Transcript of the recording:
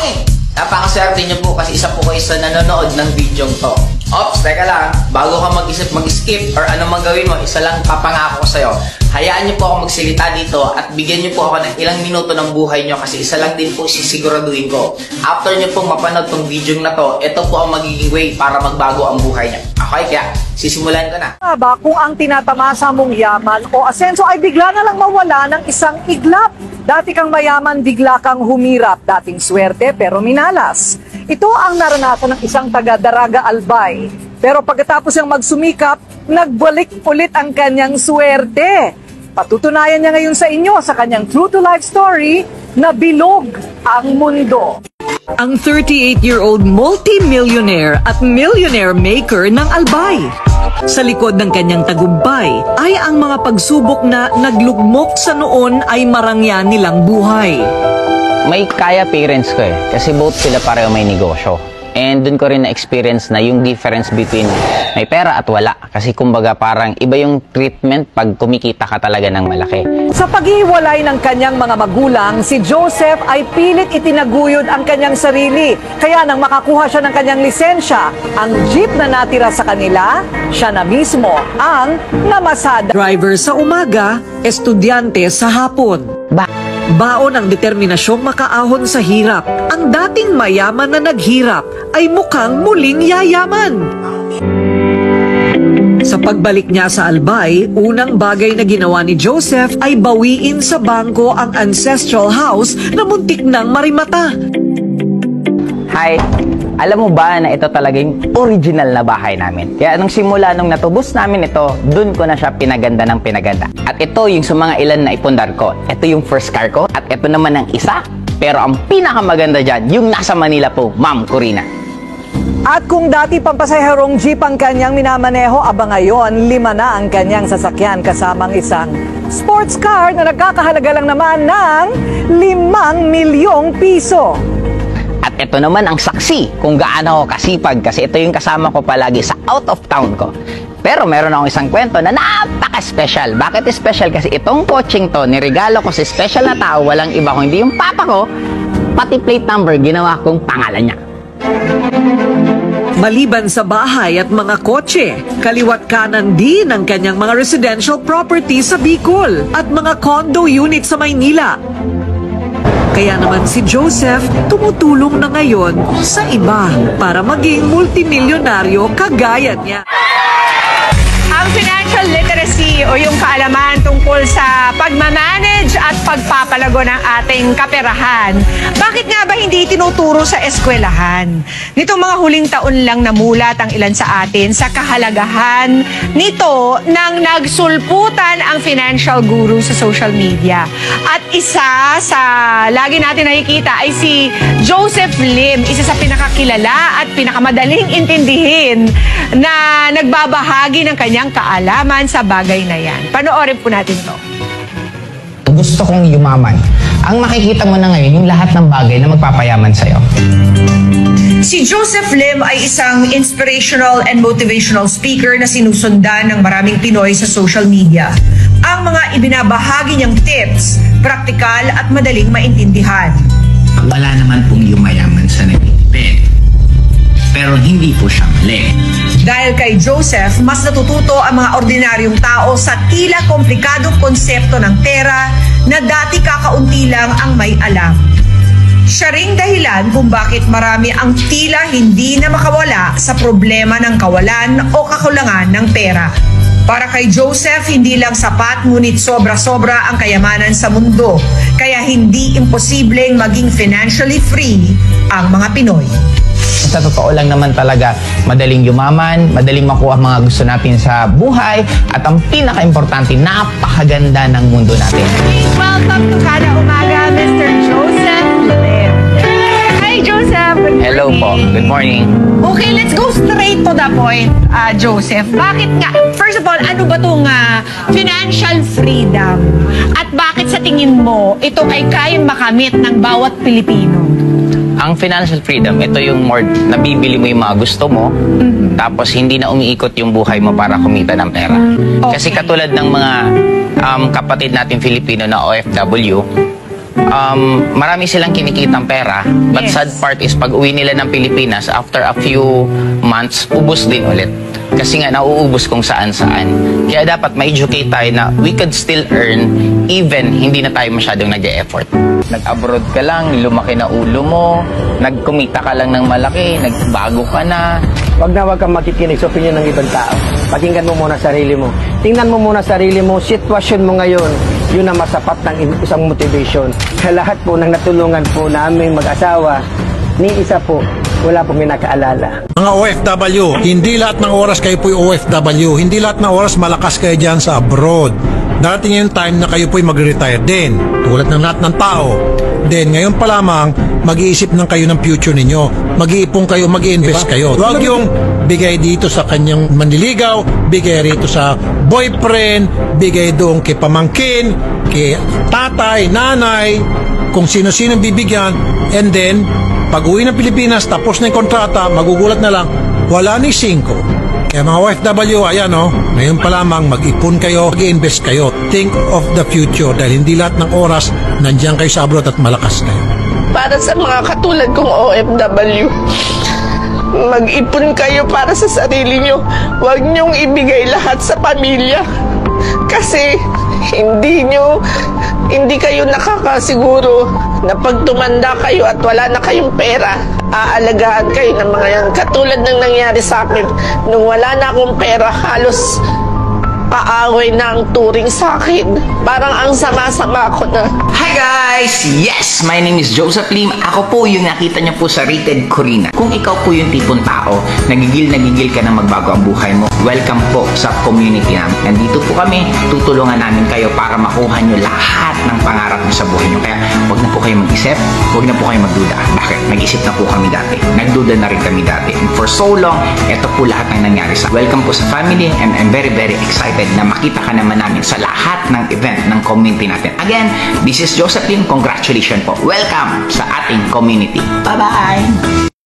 morning! Napakaswerte niyo po kasi isa po kayo sa nanonood ng video to. Ops, teka lang. Bago ka mag-isip, mag-skip or ano mang gawin mo, isa lang papangako ko sa'yo. Hayaan niyo po ako magsilita dito at bigyan niyo po ako ng ilang minuto ng buhay niyo kasi isa lang din po sisiguraduhin ko. After niyo pong mapanood tong video na to, ito po ang magiging way para magbago ang buhay niyo. Okay, kaya sisimulan ko na. Kung ang tinatamasa mong yaman o asenso ay bigla na lang mawala ng isang iglap. Dati kang mayaman, bigla kang humirap. Dating swerte pero minalas. Ito ang naranasan ng isang taga-Daraga Albay. Pero pagkatapos niyang magsumikap, nagbalik ulit ang kanyang swerte. Patutunayan niya ngayon sa inyo sa kanyang true-to-life story na bilog ang mundo. Ang 38-year-old multi-millionaire at millionaire maker ng Albay. Sa likod ng kanyang tagumpay ay ang mga pagsubok na naglugmok sa noon ay marangyan nilang buhay. May kaya parents ko kasi both sila pareho may negosyo. And dun ko rin na-experience na yung difference between may pera at wala. Kasi kumbaga parang iba yung treatment pag kumikita ka talaga ng malaki. Sa paghiwalay ng kanyang mga magulang, si Joseph ay pilit itinaguyod ang kanyang sarili. Kaya nang makakuha siya ng kanyang lisensya, ang jeep na natira sa kanila, siya na mismo ang namasada. Driver sa umaga, estudyante sa hapon. Baon ang determinasyong makaahon sa hirap. Ang dating mayaman na naghirap ay mukhang muling yayaman. Sa pagbalik niya sa Albay, unang bagay na ginawa ni Joseph ay bawiin sa bangko ang ancestral house na muntik nang marimata. Hi! Alam mo ba na ito talagang original na bahay namin? Kaya nung simula nung natubos namin ito, dun ko na siya pinaganda ng pinaganda. At ito yung sa mga ilan na ipundar ko. Ito yung first car ko at ito naman ang isa. Pero ang pinakamaganda dyan, yung nasa Manila po, Ma'am Corina. At kung dati pampasaherong jeep ang kanyang minamaneho, aba ngayon, 5 na ang kanyang sasakyan kasamang isang sports car na nagkakahalaga lang naman ng 5 milyong piso. At ito naman ang saksi kung gaano ako kasipag kasi ito yung kasama ko palagi sa out of town ko. Pero meron akong isang kwento na napaka-special. Bakit special? Kasi itong coaching to, niregalo ko sa special na tao, walang iba kung hindi yung papa ko, pati plate number, ginawa kong pangalan niya. Maliban sa bahay at mga kotse, kaliwat kanan din ang kanyang mga residential property sa Bicol at mga condo unit sa Maynila. Kaya naman si Joseph tumutulong na ngayon sa iba para maging multimilyonaryo kagaya niya. Ang financial literacy o yung kaalaman tungkol sa pagmamanage at pagpapalago ng ating kaperahan, bakit nga ba hindi tinuturo sa eskwelahan? Nitong mga huling taon lang namulat ang ilan sa atin sa kahalagahan nito nang nagsulputan ang financial guru sa social media. At isa sa lagi natin nakikita ay si Joseph Lim, isa sa pinakakilala at pinakamadaling intindihin na nagbabahagi ng kanyang kaalaman sa bagay na yan. Panoorin po natin to. Gusto kong yumaman. Ang makikita mo na ngayon, yung lahat ng bagay na magpapayaman sa'yo. Si Joseph Lim ay isang inspirational and motivational speaker na sinusundan ng maraming Pinoy sa social media. Ang mga ibinabahagi niyang tips, praktikal at madaling maintindihan. Wala naman pong yumayaman sa nagtitipid. Pero hindi po siya mali. Dahil kay Joseph, mas natututo ang mga ordinaryong tao sa tila komplikadong konsepto ng pera na dati kakaunti lang ang may alam. Siya ring dahilan kung bakit marami ang tila hindi na makawala sa problema ng kawalan o kakulangan ng pera. Para kay Joseph, hindi lang sapat ngunit sobra-sobra ang kayamanan sa mundo. Kaya hindi imposibleng maging financially free ang mga Pinoy. Sa totoo lang naman talaga, madaling yumaman, madaling makuha mga gusto natin sa buhay, at ang pinaka-importante, napakaganda ng mundo natin. Please welcome to Kada Umaga, Mr. Joseph Lim. Hi, Joseph. Good morning. Hello po. Good morning. Okay, let's go straight to the point, Joseph. Bakit nga? First of all, ano ba itong financial freedom? At bakit sa tingin mo, ito ay kayang makamit ng bawat Pilipino? Ang financial freedom, ito yung more nabibili mo yung mga gusto mo, tapos hindi na umiikot yung buhay mo para kumita ng pera. Okay. Kasi katulad ng mga kapatid natin Filipino na OFW, marami silang kinikitang pera. But Yes. sad part is pag uwi nila ng Pilipinas, after a few months, ubos din ulit. Kasi nga, nauubos kung saan-saan. Kaya dapat ma-educate tayo na we could still earn even hindi na tayo masyadong nag-e-effort. Nag-abroad ka lang, lumaki na ulo mo, nagkumita ka lang ng malaki, nagbago ka na. Wag kang makikinig sa opinion ng ibang tao. Pakinggan mo muna sarili mo. Tingnan mo muna sarili mo, sitwasyon mo ngayon, yun ang masapat ng isang motivation. Sa lahat po ng natulungan po naming mag-asawa, ni isa po, wala pong minakaalala. Mga OFW, hindi lahat ng oras kayo po'y OFW. Hindi lahat ng oras malakas kayo dyan sa abroad. Darating yung time na kayo po'y mag-retire din. Tulad ng lahat ng tao. Then, ngayon pa lamang, mag-iisip ng kayo ng future ninyo. Mag-iipon kayo, mag-i-invest kayo. Huwag yung bigay dito sa kanyang manliligaw, bigay rito sa boyfriend, bigay doon kay pamangkin, kay tatay, nanay, kung sino-sino bibigyan, and then, pag uwi ng Pilipinas, tapos na yung kontrata, magugulat na lang, wala ni 5. Kaya mga OFW, ayan ngayon pa lamang, mag-ipon kayo, mag-invest kayo. Think of the future dahil hindi lahat ng oras nandiyan kayo sa abroad at malakas kayo. Para sa mga katulad kong OFW, mag-ipon kayo para sa sarili nyo. Huwag nyong ibigay lahat sa pamilya. Kasi hindi kayo nakakasiguro na pag tumanda kayo at wala na kayong pera, aalagaan kayo ng mga yan. Katulad ng nangyari sa akin, nung wala na akong pera, halos kaaway na ang turing sa akin. Parang ang sama-sama ko na. Hi guys! Yes! My name is Joseph Lim. Ako po yung nakita niyo po sa Rated Corina. Kung ikaw po yung tipong tao, nagigil ka na magbago ang buhay mo, welcome po sa community namin. Nandito po kami, tutulungan namin kayo para makuha niyo lahat ng pangarap niyo sa buhay niyo. Kaya huwag na po kayo mag-isip, huwag na po kayo magduda. Bakit? Nag-isip na po kami dati. Nagduda na rin kami dati. And for so long, ito po lahat ng nangyari sa welcome po sa family, and I'm very excited na makita ka naman namin sa lahat ng event ng community natin. Again, this is Joseph Lim. Congratulations po. Welcome sa ating community. Bye-bye!